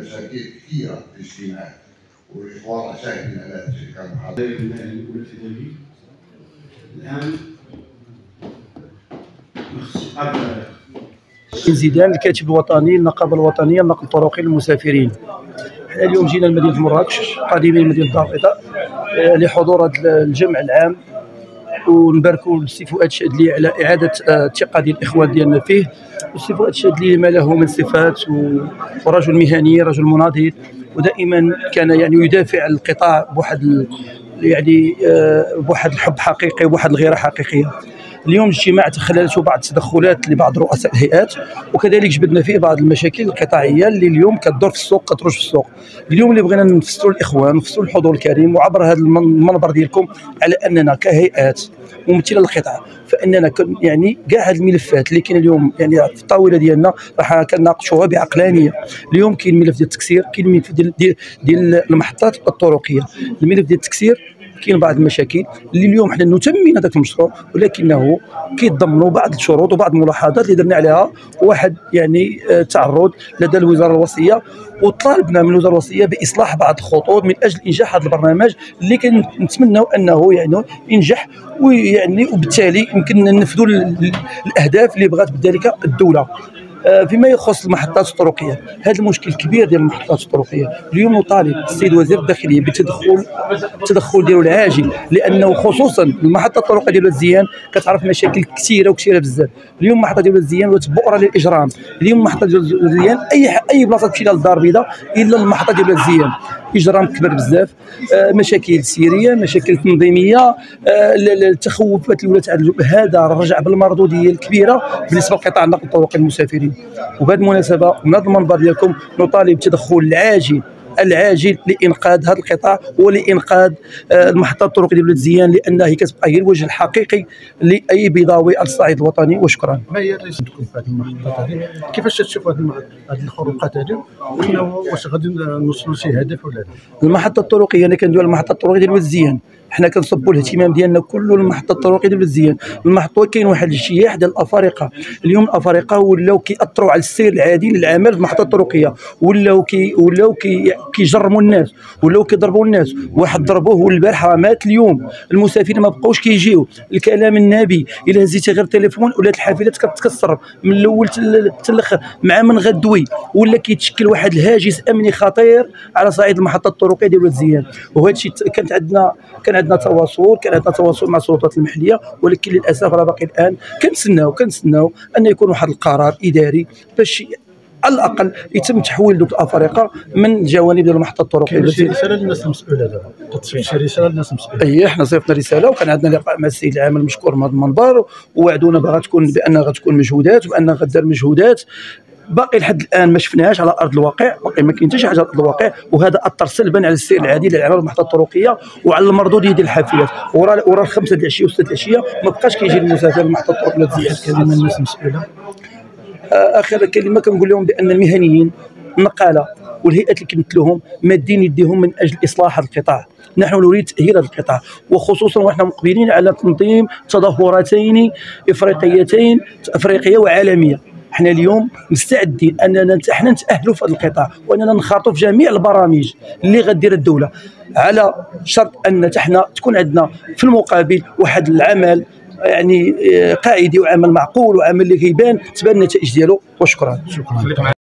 مشاكل كثيره في الاجتماع والاخوان شاهدين على هذا الشيء. كان محاضر الان زيدان الكاتب الوطني للنقابه الوطنيه لنقل الطرقي للمسافرين. حنا اليوم جينا لمدينه مراكش قادمين من مدينه الدار البيضاء لحضور هذا الجمع العام، ونباركوا للسي فؤاد شادلي على اعاده الثقه ديال الاخوان ديالنا فيه. السي فؤاد شادلي ما له من صفات، ورجل مهني، رجل مناضل، ودائما كان يعني يدافع عن القطاع بواحد يعني بواحد الحب حقيقي وبواحد الغيره حقيقيه. اليوم الاجتماع تخللته بعض التدخلات لبعض رؤساء الهيئات، وكذلك جبدنا فيه بعض المشاكل القطاعيه اللي اليوم كتدور في السوق، كتروج في السوق. اليوم اللي بغينا نفسروا الاخوان ونفسروا الحضور الكريم وعبر هذا المنبر ديالكم على اننا كهيئات ممثله للقطاع، فاننا يعني كاع هذه الملفات اللي كاين اليوم يعني في الطاوله ديالنا راح كنناقشوها بعقلانيه. اليوم كاين ملف ديال التكسير، كاين ملف ديال المحطات الطرقيه. الملف ديال التكسير كاين بعض المشاكل اللي اليوم حنا نتمين هذاك المشروع، ولكنه كيتضمنوا بعض الشروط وبعض الملاحظات اللي درنا عليها واحد يعني تعرض لدى الوزاره الوصيه، وطالبنا من الوزاره الوصيه باصلاح بعض الخطوط من اجل انجاح هذا البرنامج اللي كنتمناو انه يعني ينجح، ويعني وبالتالي يمكن ننفذوا الاهداف اللي بغات بذلك الدوله. فيما يخص المحطات الطرقيه، هذا المشكل الكبير ديال المحطات الطرقيه اليوم نطالب السيد وزير الداخليه بالتدخل ديالو العاجل، لانه خصوصا المحطه الطرقيه ديال الزيان كتعرف مشاكل كثيره وكثيره بزاف. اليوم المحطه ديال الزيان ولات بؤره للاجرام. اليوم المحطه ديال الزيان اي بلاصه تمشي لها للدار البيضاء الا المحطه ديال الزيان، اجرام كبر بزاف، مشاكل سيريه، مشاكل تنظيميه، التخوفات اللي ولات. هذا رجع بالمردوديه الكبيره بالنسبه لقطاع النقل الطرقي للمسافرين. وبهذه المناسبه من هذا المنبر ديالكم نطالب بالتدخل العاجل لانقاذ هذا القطاع ولانقاذ المحطه الطرقيه ديال الزيان، لانها هي كتبقى هي الوجه الحقيقي لاي بيضاوي على الصعيد الوطني. وشكرا. ما هي رئيستكم في هذه المحطات هذه؟ كيفاش تشوفوا هذه الخروقات هذه؟ واش غادي نوصلوا لشي هدف ولا لا؟ المحطه الطرقيه انا كندوي على المحطه الطرقيه ديال الزيان، حنا كنصبوا الاهتمام ديالنا كله للمحطه الطرقيه ديال الزيان. المحطه كاين واحد الاجتياح ديال الافارقه، اليوم الافارقه ولاو كيأثروا على السير العادي للعمل في المحطه الطرقيه، ولاو كيجرموا الناس، ولاو كيضربوا الناس. واحد ضربوه البارحه مات. اليوم المسافرين ما بقاوش كيجيو. الكلام النبي الا هزيتي غير تليفون ولات الحافلات كتكسر من الاول حتى الاخر مع من غدوي، ولا كيتشكل واحد الهاجس امني خطير على صعيد المحطه الطرقيه ديال الزيان. وهذا الشيء كان عندنا تواصل مع السلطات المحليه، ولكن للاسف راه باقي الان كنتسناو ان يكون واحد القرار اداري باش على الاقل يتم تحويل دوك الافارقه من الجوانب ديال المحطه الطرقيه. كاين شي رساله للناس المسؤوله دابا؟ كتصيفط شي رساله للناس المسؤوله؟ اي حنا صيفطنا رساله، وكان عندنا لقاء مع السيد العامل المشكور من هذا المنبر، ووعدونا بان غتكون مجهودات وان غدار مجهودات. باقي لحد الان ما شفناهاش على ارض الواقع، باقي ما كاين حتى شي حاجه على ارض الواقع، وهذا اثر سلبا على السير العادي للعمل المحطه الطرقيه وعلى المردوديه ديال الحافلات. ورا 5 د العشيه و6 د العشيه ما بقاش كيجي المسافر المحطه الطرقيه ديال الزيان. كلمه الناس المسؤوله، اخر كلمه كنقول لهم بان المهنيين النقاله والهيئات اللي كيمثلوهم مادين يديهم من اجل اصلاح هذا القطاع. نحن نريد تاهيل هذا القطاع، وخصوصا ونحن مقبلين على تنظيم تظاهرتين افريقيتين، افريقيه وعالميه. احنا اليوم مستعدين اننا احنا نتاهلوا في هذا القطاع، واننا نخاطوا في جميع البرامج اللي غدير الدوله، على شرط ان احنا تكون عندنا في المقابل واحد العمل يعني قاعدي وعمل معقول وعمل اللي كيبان تبان النتائج ديالو. وشكرا.